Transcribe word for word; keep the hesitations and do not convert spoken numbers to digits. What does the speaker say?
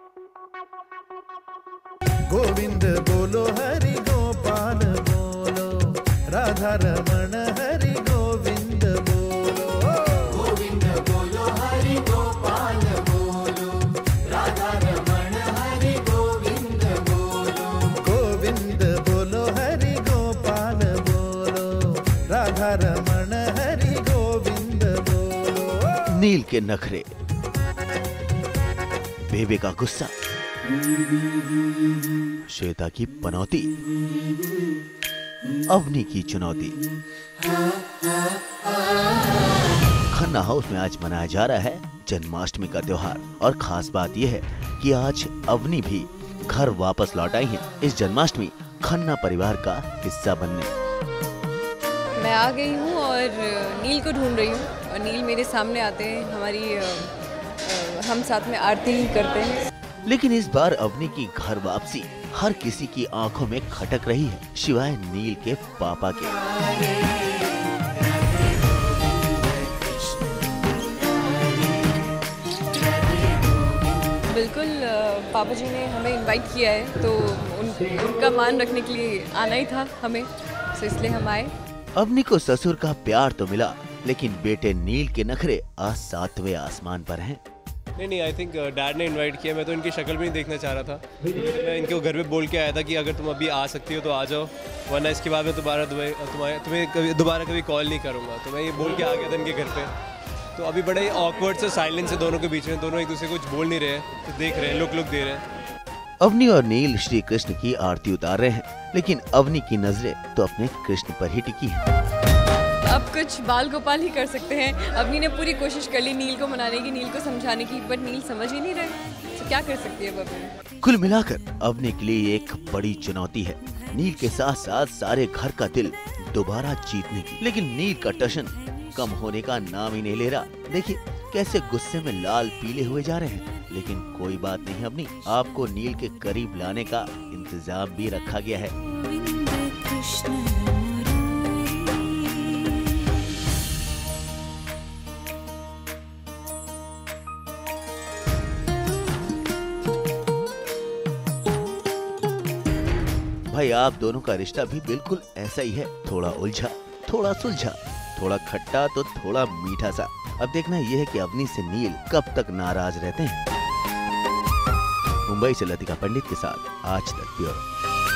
गोविंद बोलो हरि गोपाल बोलो, राधा रमण हरि गोविंद बोलो। गोविंद बोलो हरि गोपाल बोलो, राधा रमण हरि गोविंद बोलो। गोविंद बोलो हरि गोपाल बोलो, राधा रमण हरि गोविंद बोलो। नील के नखरे, बेबे का गुस्सा, श्वेता की पनौती, अवनी की चुनौती। खन्ना हाउस में आज मनाया जा रहा है जन्माष्टमी का त्योहार और खास बात यह है कि आज अवनी भी घर वापस लौट आई है इस जन्माष्टमी खन्ना परिवार का हिस्सा बनने। मैं आ गई हूँ और नील को ढूंढ रही हूँ और नील मेरे सामने आते हैं, हमारी आ, आ, हम साथ में आरती करते हैं। लेकिन इस बार अवनी की घर वापसी हर किसी की आंखों में खटक रही है, सिवाय नील के पापा के। बिल्कुल, पापा जी ने हमें इनवाइट किया है तो उन, उनका मान रखने के लिए आना ही था हमें, तो इसलिए हम आए। अवनी को ससुर का प्यार तो मिला, लेकिन बेटे नील के नखरे आज सातवें आसमान पर हैं। नहीं नहीं आई थिंक डैड ने इनवाइट किया, मैं तो इनकी शक्ल भी नहीं देखना चाह रहा था। मैं इनको घर पे बोल के आया था कि अगर तुम अभी आ सकती हो तो आ जाओ, वरना इसके बाद मैं दोबारा तुम्हें तुम्हें कभी दोबारा कभी कॉल नहीं करूँगा। तो मैं ये बोल के आ गया था इनके घर पे। तो अभी बड़ा ही ऑकवर्ड सा साइलेंस है दोनों के बीच में, दोनों एक दूसरे को कुछ बोल नहीं रहे, तो देख रहे हैं, लुक लुक दे रहे हैं। अवनी और नील श्री कृष्ण की आरती उतार रहे हैं, लेकिन अवनी की नजरें तो अपने कृष्ण पर ही टिकी है। अब कुछ बाल गोपाल ही कर सकते हैं। अवनी ने पूरी कोशिश कर ली नील को मनाने की, नील को समझाने की, बट नील समझ ही नहीं रहे, तो क्या कर सकती है अब अवनी। कुल मिलाकर अवनी के लिए एक बड़ी चुनौती है नील के साथ साथ सारे घर का दिल दोबारा जीतने की। लेकिन नील का टशन कम होने का नाम ही नहीं ले रहा। देखिए कैसे गुस्से में लाल पीले हुए जा रहे हैं। लेकिन कोई बात नहीं अवनी, आपको नील के करीब लाने का इंतजाम भी रखा गया है। भाई आप दोनों का रिश्ता भी बिल्कुल ऐसा ही है, थोड़ा उलझा, थोड़ा सुलझा, थोड़ा खट्टा तो थोड़ा मीठा सा। अब देखना यह है कि अवनी से नील कब तक नाराज रहते हैं। मुंबई से लतिका पंडित के साथ आज तक ब्यूरो।